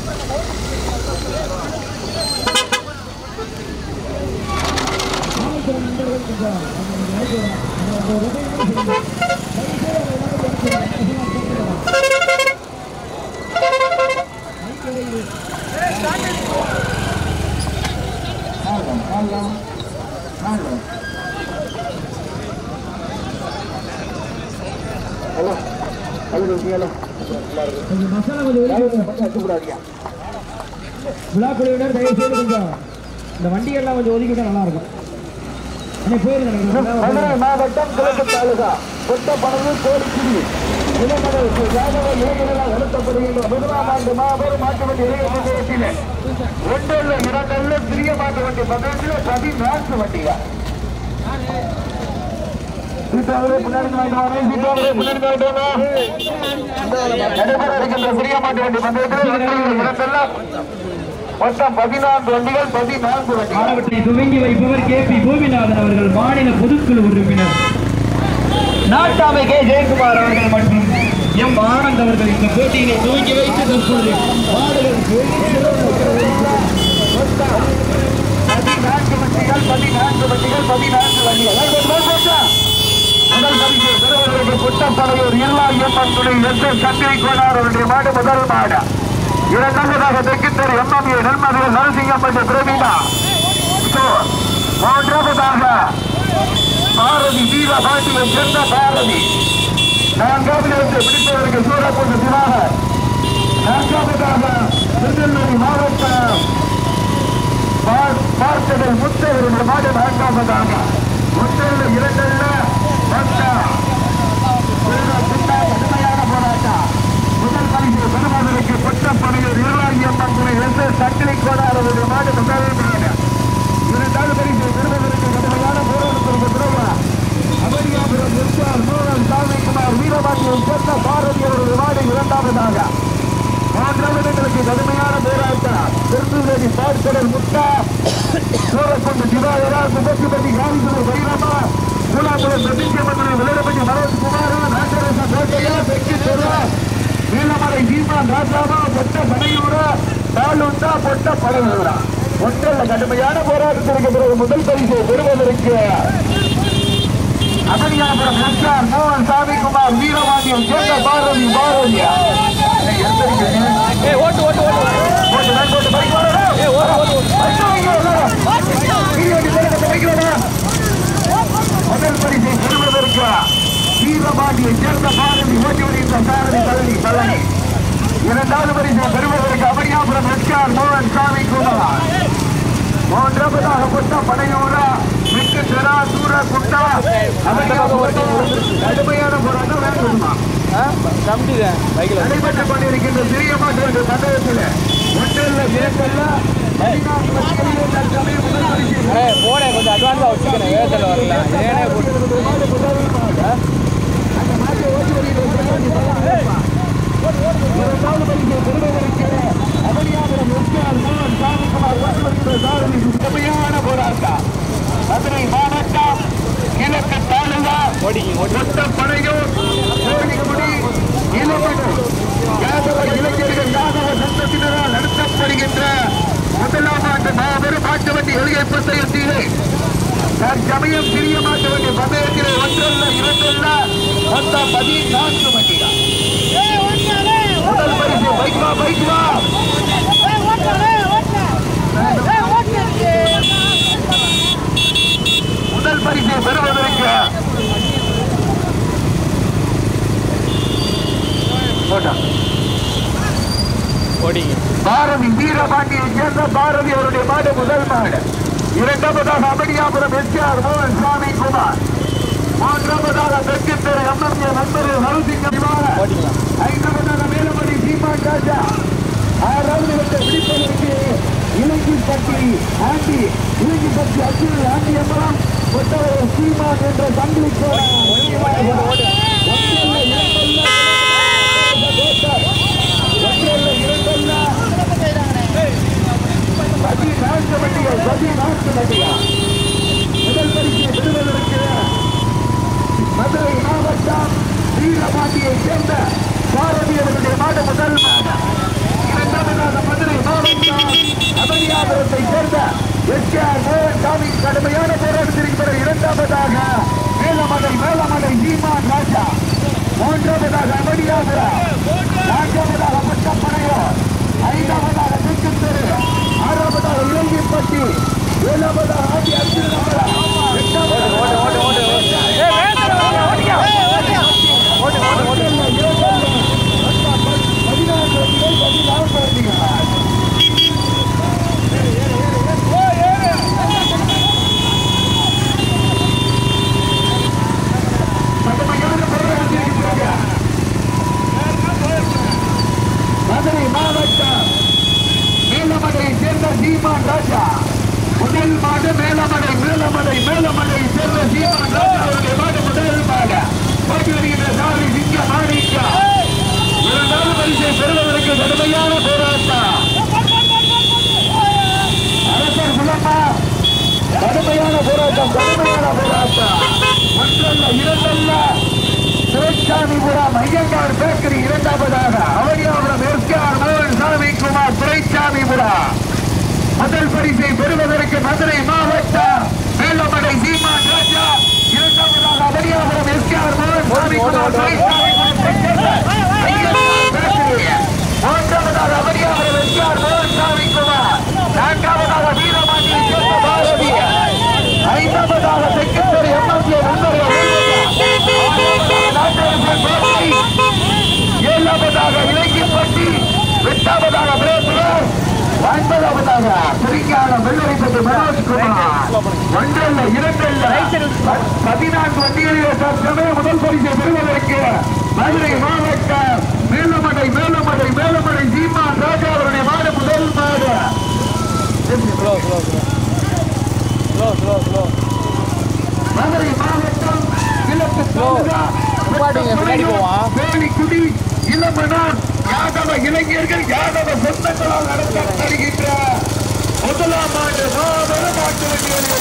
விழாக்குழுவினர் தயவு செய்து கொஞ்சம் இந்த வண்டிகள்லாம் கொஞ்சம் ஒதுக்கிட்டா நல்லா இருக்கும். மாவட்டம் கிழக்கு தாலுகா கொட்டப்பனூர் கோடிக்குடி இளமடல் இளைஞர்களால் நடத்தப்படுகின்ற 1ஆம் ஆண்டு மாபெரும் மாட்டு வண்டி இளைஞர்கள் ஒன்றல்ல இரண்டல்ல சிறிய மாட்டு வண்டி பக்கத்தில் 14 வண்டியா முன்னாடி நடைபெற இருக்கின்ற சிறிய மாட்டு வண்டி பந்தயத்தில் மொத்தம் 14 வண்டிகள் 14 வண்டிகள் துவங்கி வைப்பவர் KP பூமிநாதன் அவர்கள் மாநில பொதுக்குழு உறுப்பினர், நாட்டாமை K ஜெயக்குமார் அவர்கள் மற்றும் எம் ஆனந்த் அவர்கள் இந்த போட்டியினை துவங்கி வைத்து தற்போது கொட்டப்படையூர் இருளாயம்மன் துணை கட்டிரை கோனார் அவருடைய மாடு முதல் மாடு. இரண்டாவதாக தெற்குத்தர் MMA நெல்மதுரை நரசிங்கம்பட்டி பிரவீனா. மூன்றாவதாக பாரதி வீரபாண்டியை சேர்ந்த பாரதி. நான்காவதாக பிடிப்பதற்கு சூரப்பட்டு திவாகர். நான்காவதாக திருநெல்வேலி மாவட்டம் பார்த்ததில் முத்தவருடைய மாடு. நான்காவதாக முத்தவில் இரண்டல்ல கடுமையான போராட்டம். முதல் பரிசு பெறுவதற்கு கொட்டப்படையூர் இருளாயம்மன் துணை சக்கிலி கோடாரவருடைய மாடு முதல் மாடு. இரண்டாவது பரிசு பெறுவதற்கு கடுமையான போராட்டத்திற்கு பிறகு அமெரிக்காபுரம் எஸ்ஆர் மோகன் சாமிக்குமார் வீரபாண்டியை சேர்ந்த பாரதி அவருடைய மாடு இரண்டாவதாக. மூன்றாவது இடங்களுக்கு கடுமையான போராட்டம் திருநெல்வேலி பார்க்கடல் முத்தா சூரக்கொண்டு சிவாயரா சுபசிபதி காந்திபுரம் வைரமா சூலாபுரம் பிரதிஜமந்திரி விளையாடப்பட்டி மனோஜ்குமார் நாகரச கோட்டையா பெக்கித்தூரா நீலமலை சீமான் ராஜாவா பொட்ட பனையூரா தாலுண்டா பொட்ட படையூரா ஒன்றல்ல கடுமையான போராட்டத்திற்கு பிறகு முதல் பரிசை பெறுவதற்கு அமெரிக்காபுரம் எஸ்ஆர் மோகன் சாமிக்குமார் வீரபாண்டியை சேர்ந்த பாரதி பாரதியா முதல் பரிசை பெறுவதற்கு வீரபாண்டியை சேர்ந்த பாரதி ஓட்டி வருகின்ற சாரதி பழனி பழனி. இரண்டாவது பரிசை பெறுவதற்கு அமெரிக்காபுரம் எஸ்ஆர் மோகன் சாமிக்குமார். மூன்றாவதாக கொட்ட படையூரா மிக்க தெரா சூர குட்டா கடுமையான போராட்டம் வேண்டுமா நடைபெற்றுக் கொண்டிருக்கின்ற சிறிய மாற்று சந்தேகத்தில் ஒன்றல்ல இரண்டல்ல 14 போனே கொஞ்சம் அட்வான்ஸா வச்சுக்கிறேன். ஏதல வரல ஏனே கடுமையான போராட்டம். மதுரை மாவட்டம் கிழக்கு தாலுகா கொட்டப்படையூர் கோடிக்குடி இளைஞர்கள் யாதவ சங்கத்தினரால் நடத்தப்படுகின்ற 1ஆம் ஆண்டு மாபெரும் மாட்டு வண்டி எளிகை பந்தயத்திலே தற்சமயம் சிறிய மாட்டு வண்டி பந்தயத்திலே ஒன்றல்ல இரண்டல்ல மொத்தம் 14 வண்டிகள். முதல் பரிசு பைக்வா பைக்வா முதல் பரிசை பெறுவதற்கு பாரதி வீரபாண்டியை சேர்ந்த பாரதி அவருடைய மாடு முதல் மாடு. இரண்டாவதாக அமெரிக்காபுரம் எஸ்ஆர் மோகன் சாமி குமார். மூன்றாவதாக தெற்குத்தெரு MMA நண்பர்கள் நரசிங்கம். ஐந்தாவதாக மேலமணி சீமான் ராஜா. ஆறாவது இடத்தை பிடிப்பதற்கு இலங்கிப்பட்டி ஆண்டி இலங்கிப்பட்டி அர்ஜுன் ஆண்டி அம்மரம் கொட்டவர் சீமான் என்ற சங்கிலி முதல் பரிசை பெறுவதற்கு மதுரை மாவட்டம் வீரபாண்டியை சேர்ந்த பாரதி அவர்களுடைய மாடு முதல் மாடு. இரண்டாவதாக மதுரை மதுரை மாவட்டம் மேலமடையை சேர்ந்த சீமான் ராஜா. முதல் மாடு மேலமடை சேர்ந்த சீமான் ராஜா அவருடைய மாடு முதல் மாடு. போட்டி வருகின்ற சாமி சிங்க மாணிக்கா. இரண்டாவது பரிசை பெறுவதற்கு கடுமையான போராட்டம். அரசர் குலமா கடுமையான போராட்டம். ஒன்றல்ல இரண்டல்ல. துரைசாமிபுரம் ஐயங்கார் பேக்கரி இரண்டாவதாக. அவனியாபுரம் எஸ்கேஆர் மோகன் சாமி குமார் துரைசாமிபுரம். முதல் பரிசை பெறுவதற்கு மதுரை மாவட்டம் மேலமடை சீமான் ராஜா. இரண்டாவதாக அவனியாபுரம் எஸ்கேஆர் மோகன் சாமி குமார் துரைசாமிபுரம். மூன்றாவதாக அவனியாபுரம் எஸ்கேஆர் மோகன் சாமி குமார். நான்காவதாக வீரமாண்டியை சேர்ந்த பாரதி. ஐந்தாவதாக செக்கத்தேரி எம்எல்ஏ ஏழாவதாக இலக்கியப்பட்டி. எட்டாவதாக பிரேசர். ஒன்பதாவதாக குறிக்காலம் வெள்ளரிப்பட்டி மனோஜ்குமார். ஒன்றல்ல இரண்டல்ல 14 வண்டிகளிலே தற்சமய முதல் பரிசை பெறுவதற்கு மதுரை மாவட்டம் மேலமடை சீமான் ராஜா அவருடைய மாடு முதல் மாடு. மதுரை மாவட்டம் கிழக்கு வேலிக்குடி இளமனார் யாதவ இளைஞர்கள் யாதவ சொந்தங்களால் நடத்தப்படுகின்ற முதலாம் ஆண்டு மாபெரும் மாட்டு வண்டிகளில்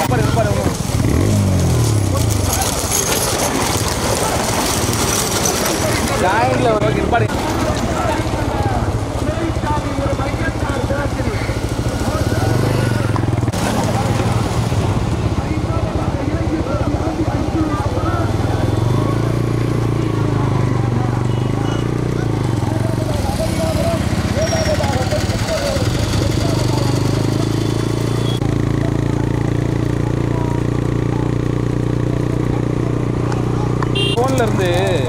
இருந்து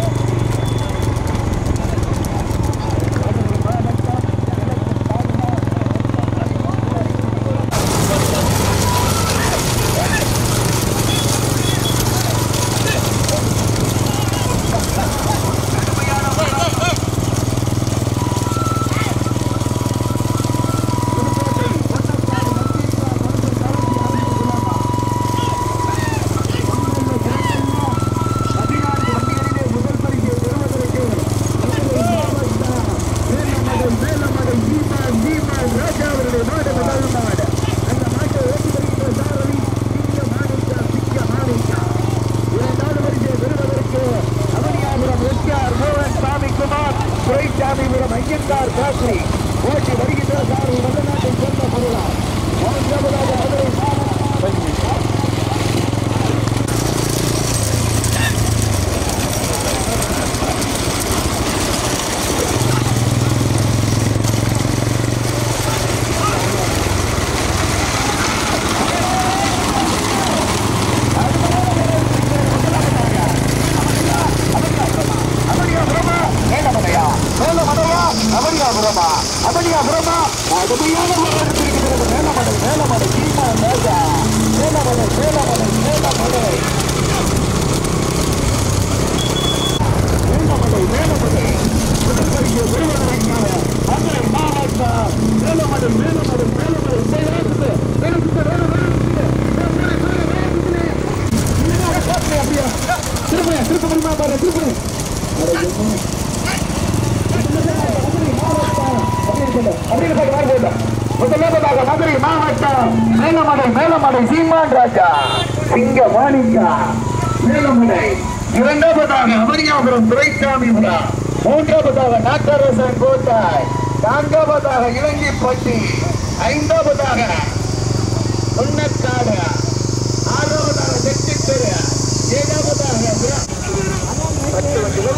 மதுரை மாவட்டம் மேலமடை சீமான் ராஜா சிங்க மாணிக்கா மேலமடை. இரண்டாவதாக அவனியாபுரம் துரைசாமிபுரம். மூன்றாவதாக நாட்டரசன் கோட்டாய். நான்காவதாக இலங்கிப்பட்டி. ஐந்தாவதாக பொன்னக்காடு. ஆறாவதாக தெற்குத்தெரு. ஏழாவதாக 10 வண்டிகள்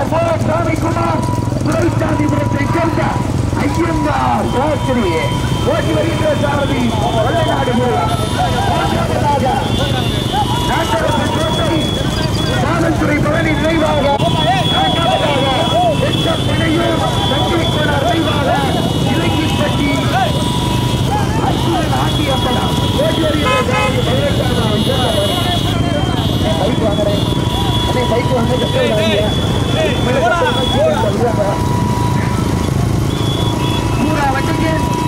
எஸ்கேஆர் சாமிக்குமார் துரைசாமிபுரத்தை சேர்ந்த ஐயங்கார் சாஸ்திரி ஓட்டி வருகின்ற சாரதி வெள்ளநாடு காவல்துறை பழனி நிறைவாக இலக்கிப்பட்டி அர்ஜுனன் ஆண்டியப்பனா ஓட்டி வருகின்ற பைக் வாங்குறேன் அதே பைக் வாங்க பூரா வண்டிக்கு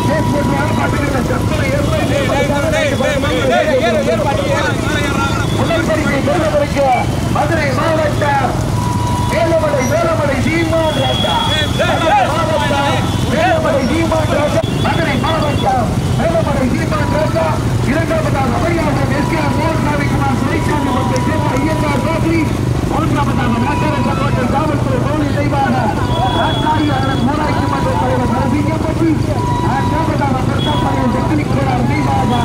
முதல் பரிசை பெறுவதற்கு மதுரை மாவட்டம் வேலமடை சீமான் ராஜா வேலமடை சீமான் ராஜா மதுரை மாவட்டம் வேலமடை சீமான் ராஜா இரண்டாவதாக அவையாளர் எஸ்கேஆர் சாமிக்குமார் துரைசாமி மற்றும் சேர்ந்த ஐயங்கார் சாஸ்திரி மூன்றாவதாக நாட்டாளர் கோட்டை காவல்துறை தோழி செய்வாக ஊராட்சி மன்ற தலைவர் நரசிங்கப்பட்டி நான்காவதாக பிரதாபரைய டெக்னிக் கோடார் செய்வாக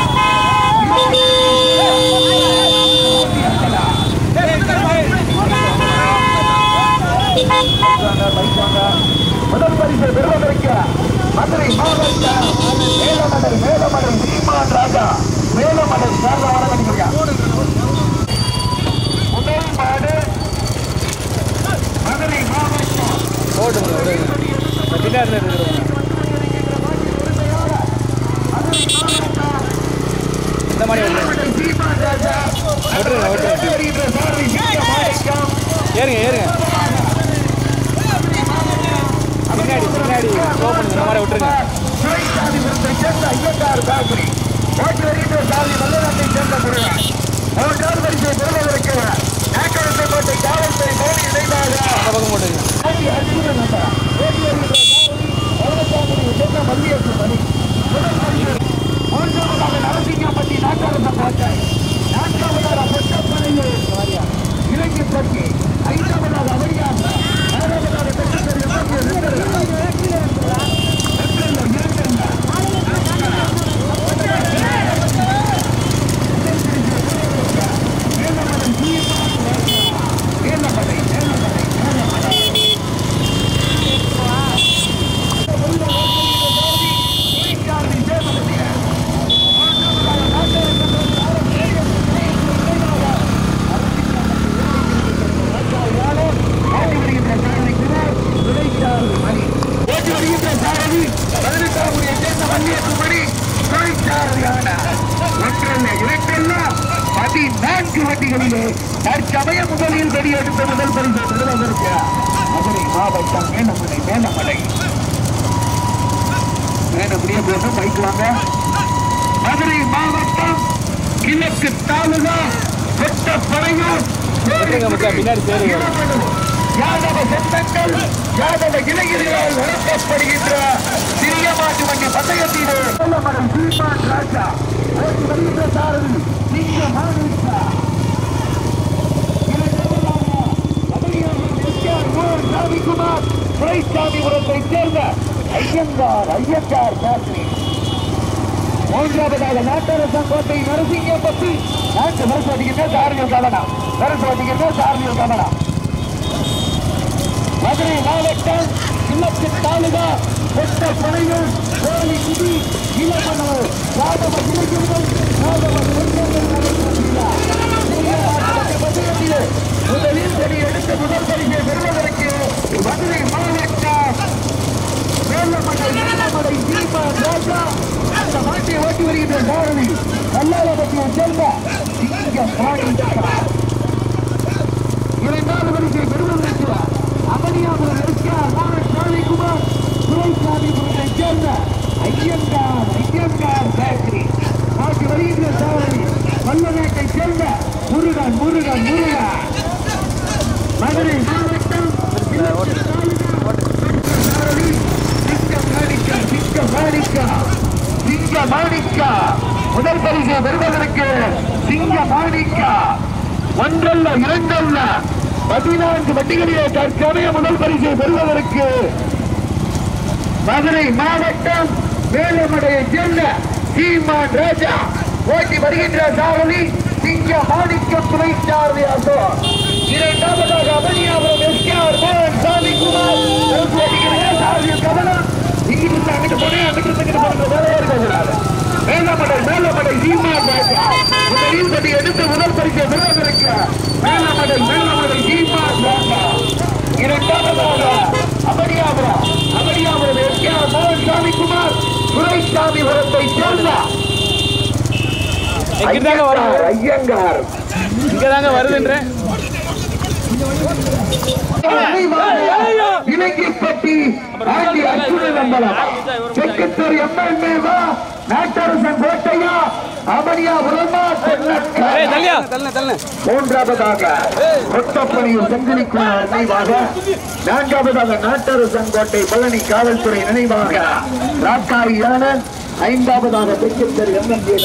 முதல் பரிசை பெறுவதற்கு மதுரை மாவட்டம் மேலமடை சீமான் ராஜா மேலமடை முதல் மாடு மதுரை மாவட்டம் இந்த மாதிரி சீமான் ராஜா ஏறுங்க பின்னாடி ஓப்பன் இந்த மாதிரி விட்டுருங்க சேர்ந்த ஐயங்கார் சாஸ்திரி ஓட்டி வருகின்ற சாமி வல்லநாட்டை சேர்ந்த முருகன் மூன்றாவது பரிசை பெறுவதற்கு நாக்கரசை கோட்டை காவல்துறை போலி இணைந்தாக பக்கம் போட்டுங்க மூன்றாவதாக நரசிங்கப்பட்டி நாக்கரச கோட்டை நான்காவதாக பொட்டப்பனையூர் இலக்கிப்பட்டி ஐந்தாவதாக அவையாக ஆறாவதாக தற்சமய முதலில் வெளியெடுத்த முதல் பரிசு பெறுவதற்கு மதுரை மாவட்டம் மேலமடை மேலப்படியே போட்டு பைக் வாங்க மதுரை மாவட்டம் கிழக்கு தாலுகா கொட்டப்பனையூர் பின்னாடி சேருங்க யாதவ சொந்தங்கள் யாதவ இளைஞர்களால் நடத்தப்படுகின்ற சிறிய மாட்டு வண்டி பந்தயத்திலே வெள்ளமடை சீமான் ராஜா ஓட்டி வருகின்ற சாரதி சாமிக்குமார் துரைசாமிபுரத்தை சேர்ந்த ஐயங்கார் சாஸ்திரி மூன்றாவதாக நாட்டரசன் கோட்டை நரசிங்கப்பட்டி நரசுவதிக்கின்ற சாரதியில் கவனம் மதுரை மாவட்டம் கிழக்கு தாலுகா கொட்டப்பனையூர் கோழிக்குடி இளமனூர் யாதவ இளைஞர்கள் முதலில் படி எடுத்த முதல் பரிசை பெறுவதற்கு மதுரை மாவட்டம் மேலமடை சீமான் ராஜா அந்த மாட்டை ஓட்டி வருகின்ற சாரதி கல்லாலப்பட்டியை சேர்ந்த இரண்டாவது பரிசை பெறுவதற்கு அமனியாபுரம் எஸ்கேஆர் சாமிக்குமார் துரைசாமிபுரத்தை சேர்ந்த ஐயங்கார் சாஸ்திரி ஓட்டி வருகின்ற சாரதி வல்லநாட்டை சேர்ந்த முருகன் மதுரை மாவட்டம் சிங்கமாணிக்கா முதல் பரிசை பெறுவதற்கு சிங்கமாணிக்கா ஒன்றல்ல இரண்டல்ல 14 வண்டிகளிலே தற்சமய முதல் பரிசை பெறுவதற்கு மதுரை மாவட்டம் வேலமடையை சேர்ந்த சீமான் ராஜா ஓட்டி வருகின்ற சாரதி சிங்கமாணிக்கம் துணை சாரதி இரண்டாவதாக அமனியாபுரம் எஸ்கேஆர் மேலமடை சீமான் ராஜா முதலில் படி எடுத்து முதல் பரிசை பெறுவதற்கு மேலமடை சீமான் ராஜா. இரண்டாவதாக அபடியாபுரம் எஸ்கேஆர் மோகன் சாமிக்குமார் துரைசாமிபுரத்தை சேர்ந்த ஐயங்கார் இங்கதாங்க வருதுன்ற இலங்கைப்பட்டி ஆண்டி அச்சுதம்பலம் செக்கத்தூர் எம்எல்ஏவா நாட்டரசன் கோட்டையா அமனியாபுரமா மூன்றாவதாக கொத்தப்பணியூர் செங்கிலிக்குமார் நினைவாக, நான்காவதாக நாட்டரசன் கோட்டை பழனி காவல்துறை நினைவாக ராக்காரி ஆனந்த், ஐந்தாவதாக செக்கத்தூர் எம்எல்ஏ